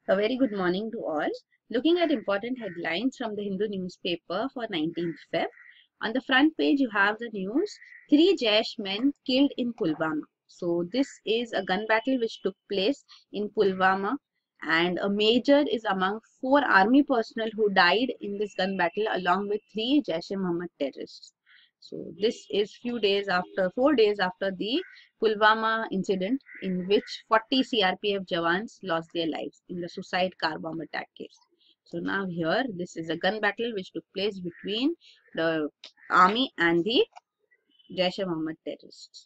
A very good morning to all. Looking at important headlines from the Hindu newspaper for 19th Feb. On the front page, you have the news 3 Jaish men killed in Pulwama. So, this is a gun battle which took place in Pulwama, and a major is among 4 army personnel who died in this gun battle along with 3 Jaish-e-Mohammed terrorists. So, this is 4 days after the Pulwama incident in which 40 CRPF jawans lost their lives in the suicide car bomb attack case. So now here this is a gun battle which took place between the army and the Jaish-e-Mohammed terrorists.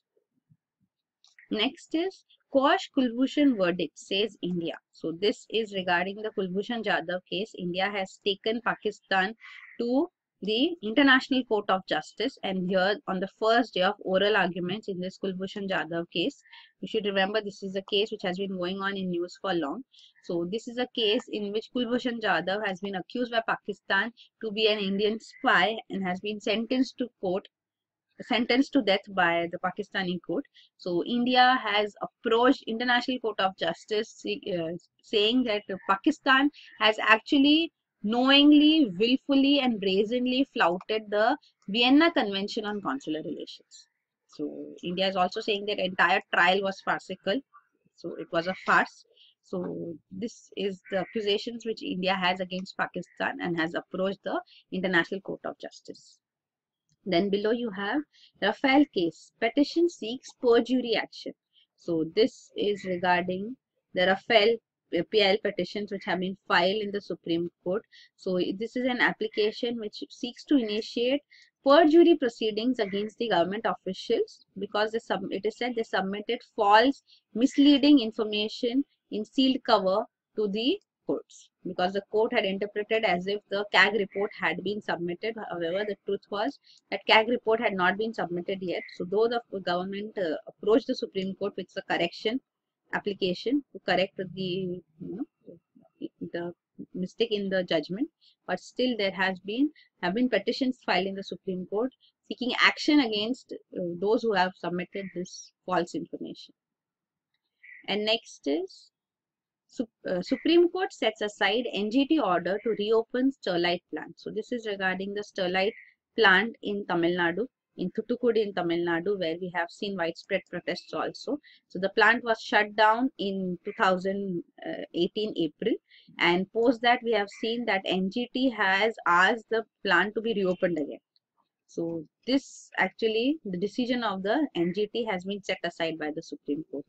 Next is Quash Kulbhushan verdict, says India. So this is regarding the Kulbhushan Jadhav case. India has taken Pakistan to the International Court of Justice, and here on the first day of oral arguments in this Kulbhushan Jadhav case, you should remember this is a case which has been going on in news for long. So this is a case in which Kulbhushan Jadhav has been accused by Pakistan to be an Indian spy and has been sentenced to death by the Pakistani court. So India has approached International Court of Justice saying that Pakistan has actually knowingly, willfully and brazenly flouted the Vienna Convention on Consular Relations. So India is also saying that entire trial was farcical. So it was a farce. So this is the accusations which India has against Pakistan and has approached the International Court of Justice. Then below you have Rafale case. Petition seeks perjury action. So this is regarding the Rafale PIL petitions which have been filed in the Supreme Court. So this is an application which seeks to initiate perjury proceedings against the government officials because it is said they submitted false, misleading information in sealed cover to the courts because the court had interpreted as if the CAG report had been submitted. However, the truth was that CAG report had not been submitted yet. So though the government approached the Supreme Court with a correction application to correct the the mistake in the judgment, but still there have been petitions filed in the Supreme Court seeking action against those who have submitted this false information. And next is Supreme Court sets aside NGT order to reopen Sterlite plant. So this is regarding the Sterlite plant in Tamil Nadu, in Thoothukudi in Tamil Nadu, where we have seen widespread protests also. So the plant was shut down in 2018 April, and post that we have seen that NGT has asked the plant to be reopened again. So this actually, the decision of the NGT has been set aside by the Supreme Court.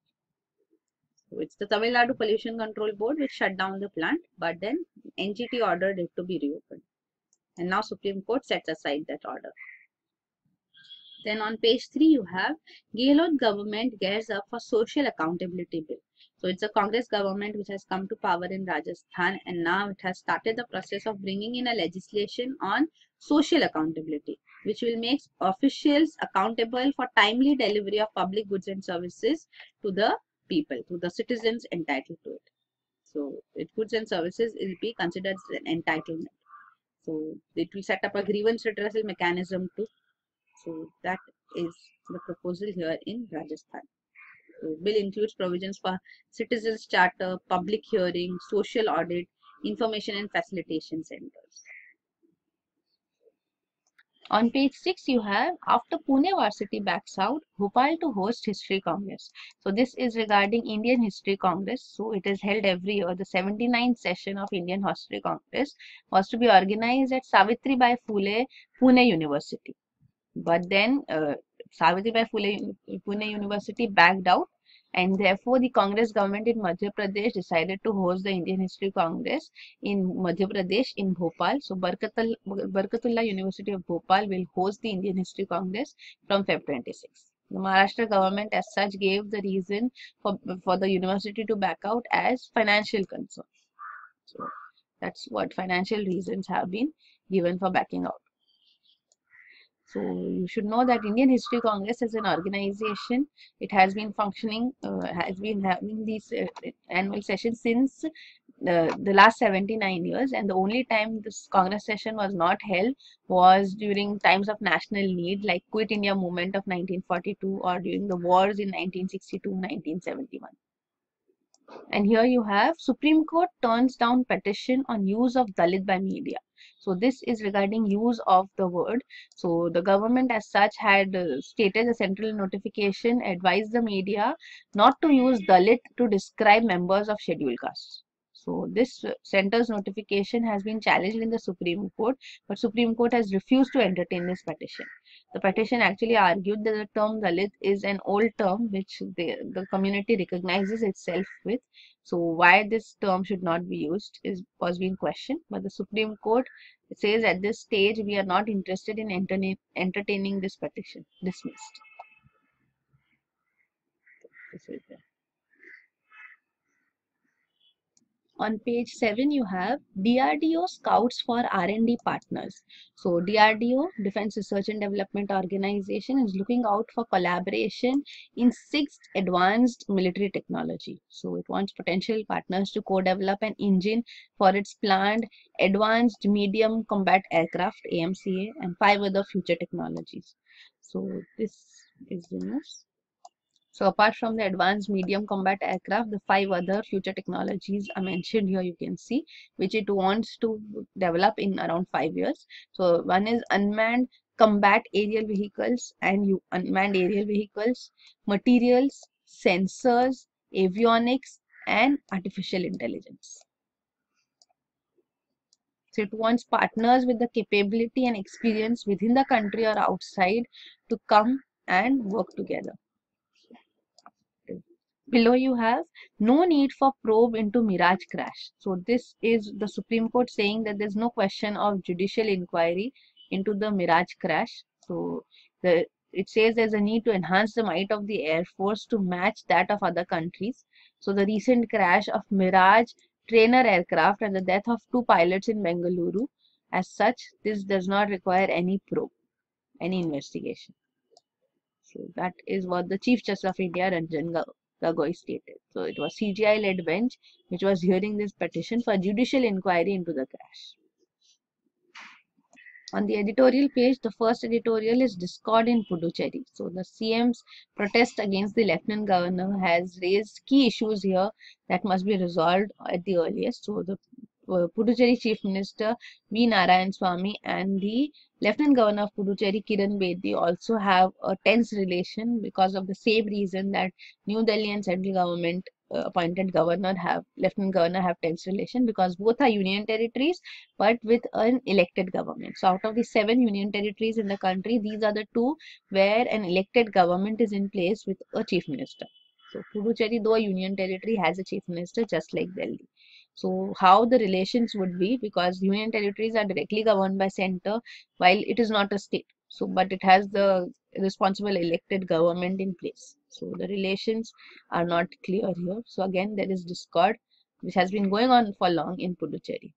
So it's the Tamil Nadu Pollution Control Board which shut down the plant, but then NGT ordered it to be reopened. And now Supreme Court sets aside that order. Then on page 3 you have Gehlot government gears up for social accountability bill. So it's a Congress government which has come to power in Rajasthan, and now it has started the process of bringing in a legislation on social accountability, which will make officials accountable for timely delivery of public goods and services to the people, to the citizens entitled to it. So goods and services will be considered as an entitlement. So it will set up a grievance redressal mechanism too. So that is the proposal here in Rajasthan. So bill includes provisions for citizens charter, public hearing, social audit, information and facilitation centers. On page 6, you have after Pune Varsity backs out, Bhopal to host History Congress. So this is regarding Indian History Congress. So it is held every year. The 79th session of Indian History Congress was to be organized at Savitribai Phule Pune University. But then Savitribai Phule Pune University backed out, and therefore the Congress government in Madhya Pradesh decided to host the Indian History Congress in Madhya Pradesh in Bhopal. So Barkatullah University of Bhopal will host the Indian History Congress from Feb 26. The Maharashtra government as such gave the reason for the university to back out as financial concerns. So that's what financial reasons have been given for backing out. So you should know that Indian History Congress is an organization. It has been functioning, has been having these annual sessions since the last 79 years, and the only time this Congress session was not held was during times of national need, like Quit India movement of 1942 or during the wars in 1962-1971. And here you have Supreme Court turns down petition on use of Dalit by media. So this is regarding use of the word. So the government as such had stated a central notification advised the media not to use Dalit to describe members of scheduled castes. So this center's notification has been challenged in the Supreme Court, but Supreme Court has refused to entertain this petition. The petition actually argued that the term Dalit is an old term which the community recognizes itself with. So why this term should not be used was being questioned, but the Supreme Court says at this stage we are not interested in entertaining this petition. Dismissed. This is it. On page 7, you have DRDO Scouts for R&D Partners. So DRDO, Defense Research and Development Organization, is looking out for collaboration in 6th advanced military technology. So it wants potential partners to co-develop an engine for its planned Advanced Medium Combat Aircraft, AMCA, and 5 other future technologies. So this is the news. So apart from the advanced medium combat aircraft, the 5 other future technologies are mentioned here, you can see, which it wants to develop in around 5 years. So one is unmanned combat aerial vehicles and unmanned aerial vehicles, materials, sensors, avionics, and artificial intelligence. So it wants partners with the capability and experience within the country or outside to come and work together. Below you have no need for probe into Mirage crash. So this is the Supreme Court saying that there's no question of judicial inquiry into the Mirage crash. So it says there's a need to enhance the might of the Air Force to match that of other countries. So the recent crash of Mirage trainer aircraft and the death of 2 pilots in Bengaluru, as such, this does not require any probe, any investigation. So that is what the Chief Justice of India, Ranjan Gogoi, stated. So it was CGI-led bench which was hearing this petition for judicial inquiry into the crash. On the editorial page, the first editorial is discord in Puducherry. So the CM's protest against the Lieutenant Governor has raised key issues here that must be resolved at the earliest. So the Puducherry Chief Minister V. Narayan Swamy and the Lieutenant Governor of Puducherry Kiran Bedi also have a tense relation because of the same reason that New Delhi and central government appointed Lieutenant Governor have tense relation, because both are union territories but with an elected government. So out of the 7 union territories in the country, these are the 2 where an elected government is in place with a chief minister. So Puducherry, though a union territory, has a chief minister just like Delhi. So how the relations would be, because union territories are directly governed by center while it is not a state. So but it has the responsible elected government in place. So the relations are not clear here. So again there is discord which has been going on for long in Puducherry.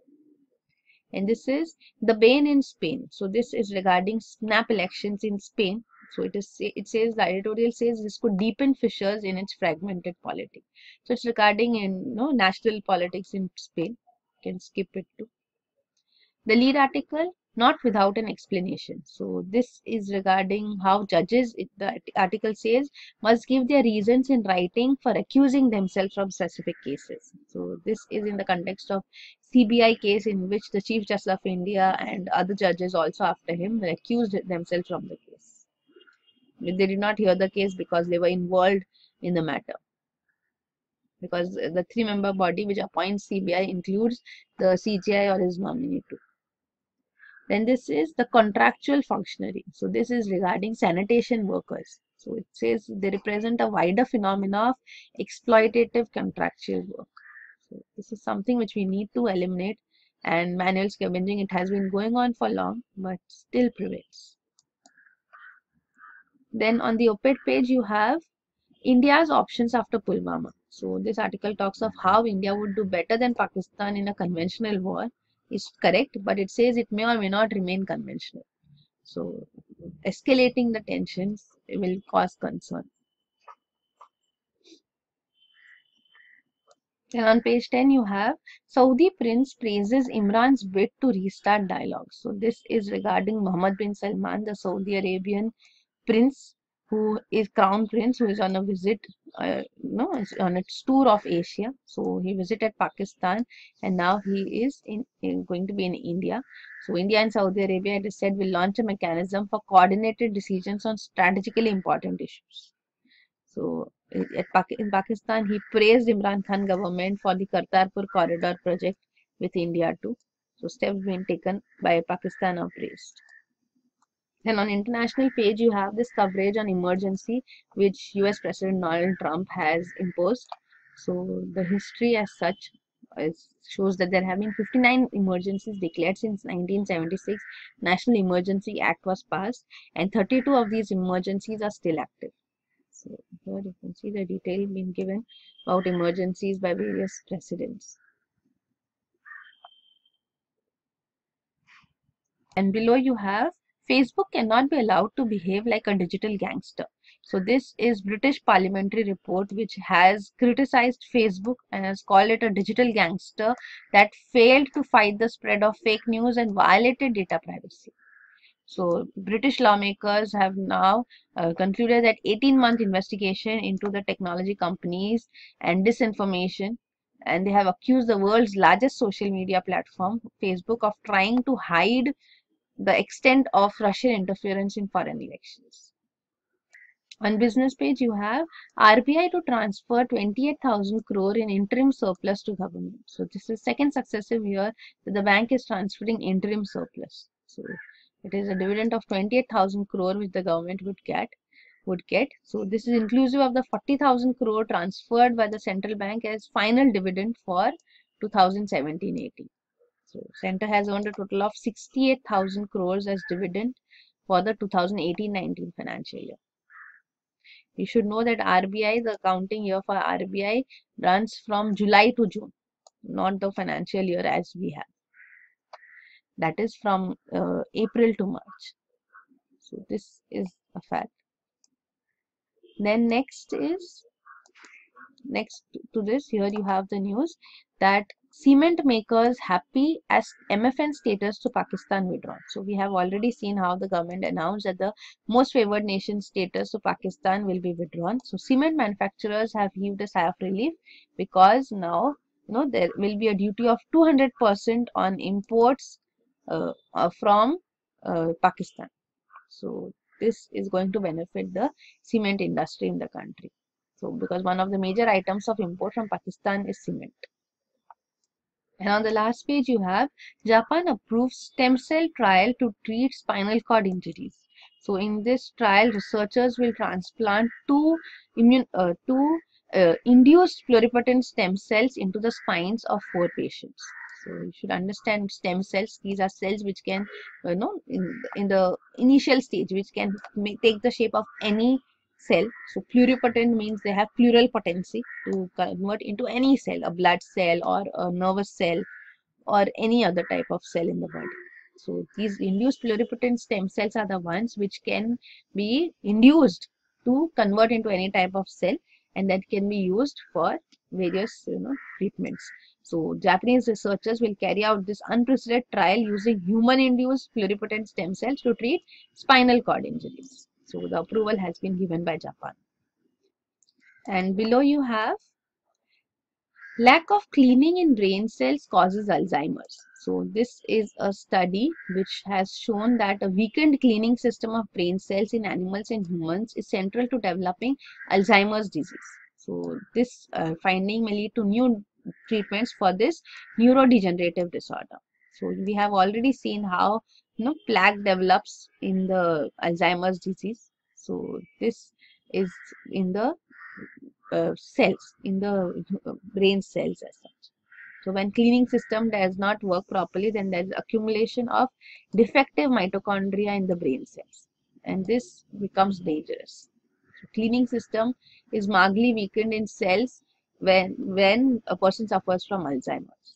And this is the bane in Spain. So this is regarding snap elections in Spain. So it says, the editorial says this could deepen fissures in its fragmented polity. So it's regarding national politics in Spain. You can skip it too. The lead article, not without an explanation. So this is regarding how judges, the article says, must give their reasons in writing for accusing themselves from specific cases. So this is in the context of CBI case in which the Chief Justice of India and other judges also after him accused themselves from the case. They did not hear the case because they were involved in the matter. Because the 3-member body which appoints CBI includes the CJI or his nominee too. Then this is the contractual functionary. So this is regarding sanitation workers. So it says they represent a wider phenomena of exploitative contractual work. So this is something which we need to eliminate, and manual scavenging, it has been going on for long but still prevails. Then on the op-ed page you have India's options after Pulwama. So this article talks of how India would do better than Pakistan in a conventional war. Is correct, but it says it may or may not remain conventional. So escalating the tensions will cause concern. Then on page 10 you have Saudi prince praises Imran's bid to restart dialogue. So this is regarding Mohammed bin Salman, the Saudi Arabian prince, who is Crown Prince, who is on a visit, is on a tour of Asia. So he visited Pakistan, and now he is going to be in India. So India and Saudi Arabia, it is said, will launch a mechanism for coordinated decisions on strategically important issues. So in Pakistan, he praised Imran Khan government for the Kartarpur corridor project with India too. So steps being taken by Pakistan are praised. Then on international page, you have this coverage on emergency, which US President Donald Trump has imposed. So the history as such shows that there have been 59 emergencies declared since 1976. National Emergency Act was passed, and 32 of these emergencies are still active. So here you can see the detail being given about emergencies by various presidents. And below you have Facebook cannot be allowed to behave like a digital gangster. So this is British parliamentary report which has criticized Facebook and has called it a digital gangster that failed to fight the spread of fake news and violated data privacy. So British lawmakers have now concluded that 18-month investigation into the technology companies and disinformation, and they have accused the world's largest social media platform, Facebook, of trying to hide the extent of Russian interference in foreign elections. On business page, you have RBI to transfer 28,000 crore in interim surplus to government. So this is second successive year that the bank is transferring interim surplus. So it is a dividend of 28,000 crore which the government would get. So this is inclusive of the 40,000 crore transferred by the central bank as final dividend for 2017-18. So Center has earned a total of 68,000 crores as dividend for the 2018-19 financial year. You should know that RBI, the accounting year for RBI runs from July to June, not the financial year as we have. That is from April to March. So this is a fact. Then next to this, here you have the news that cement makers happy as MFN status to Pakistan withdrawn. So we have already seen how the government announced that the most favored nation status to Pakistan will be withdrawn. So cement manufacturers have heaved a sigh of relief because now there will be a duty of 200% on imports from Pakistan. So this is going to benefit the cement industry in the country. So because one of the major items of import from Pakistan is cement. And on the last page, you have Japan approves stem cell trial to treat spinal cord injuries. So in this trial, researchers will transplant two induced pluripotent stem cells into the spines of 4 patients. So you should understand stem cells. These are cells which can, in the initial stage, which can take the shape of any cell. So pluripotent means they have pleural potency to convert into any cell, a blood cell or a nervous cell or any other type of cell in the body. So these induced pluripotent stem cells are the ones which can be induced to convert into any type of cell, and that can be used for various treatments. So Japanese researchers will carry out this unprecedented trial using human induced pluripotent stem cells to treat spinal cord injuries. So the approval has been given by Japan. And below you have lack of cleaning in brain cells causes Alzheimer's. So this is a study which has shown that a weakened cleaning system of brain cells in animals and humans is central to developing Alzheimer's disease. So this finding may lead to new treatments for this neurodegenerative disorder. So we have already seen how plaque develops in the Alzheimer's disease. So this is in the cells, in the brain cells as such. So when cleaning system does not work properly, then there is accumulation of defective mitochondria in the brain cells, and this becomes dangerous. So cleaning system is markedly weakened in cells when a person suffers from Alzheimer's.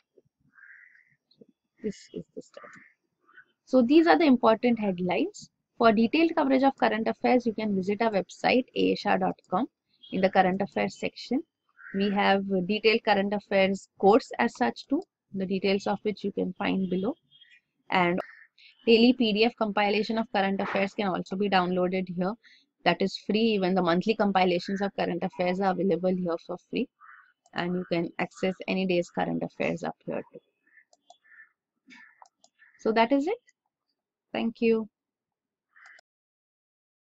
This is the study. So these are the important headlines. For detailed coverage of current affairs, you can visit our website aashar.com. In the current affairs section, we have detailed current affairs course as such too, the details of which you can find below. And daily PDF compilation of current affairs can also be downloaded here. that is free. Even the monthly compilations of current affairs are available here for free, and you can access any day's current affairs up here too. So that is it. Thank you.